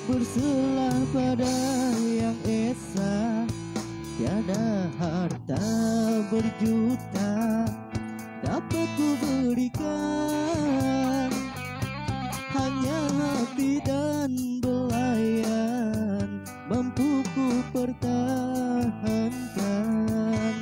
berserah pada yang esa. Tiada harta berjuta dapat ku berikan, hanya hati dan belayan mampu ku pertahankan.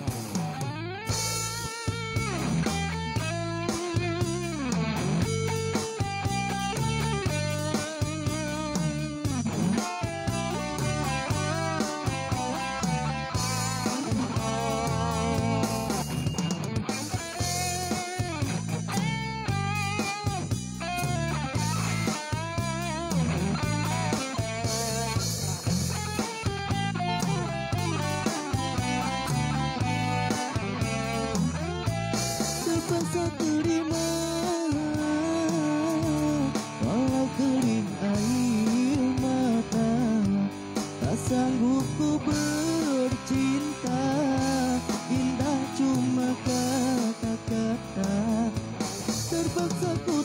Terpaksa terima walau kering air mata, tak sanggup ku bercinta, indah cuma kata-kata. Terpaksa ku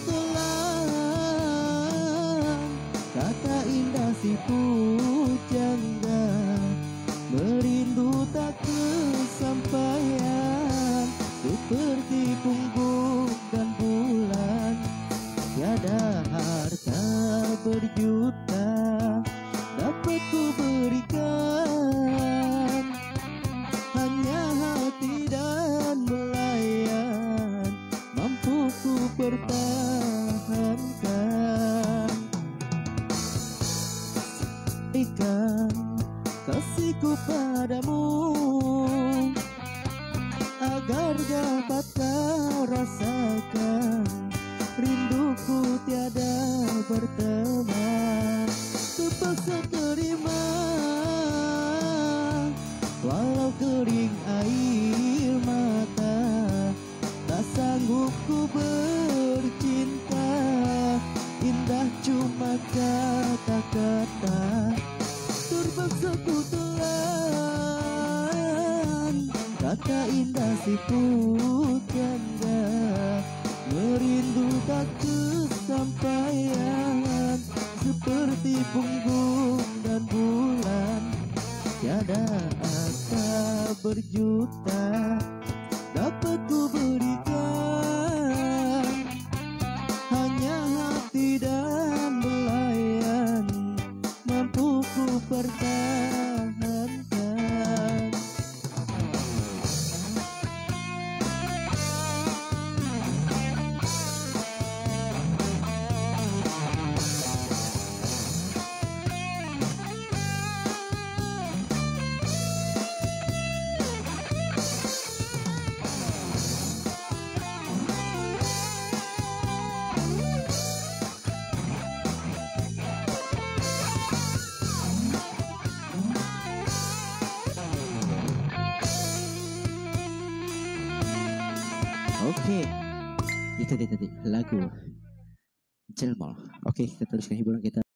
telan kata indah si pujangga, merindu tak kesampaian seperti punggung dan bulan. Tiada harta berjuta dapat ku berikan, hanya hati dan belayan mampu ku pertahankan. Ikan kasihku padamu agar dapat kau rasakan, rinduku tiada berteman. Terpaksa terima walau kering air mata, tak sanggup ku bercinta, indah cuma kata-kata. Terpaksa ku telan kata indah si pujangga, merindu tak kesampaian seperti punggung dan bulan. Tiada harta berjuta dapat ku berikan, hanya hati dan belayan mampu ku pertahankan. Oke, itu dia tadi lagu Jelmol. Oke, kita teruskan hiburan kita.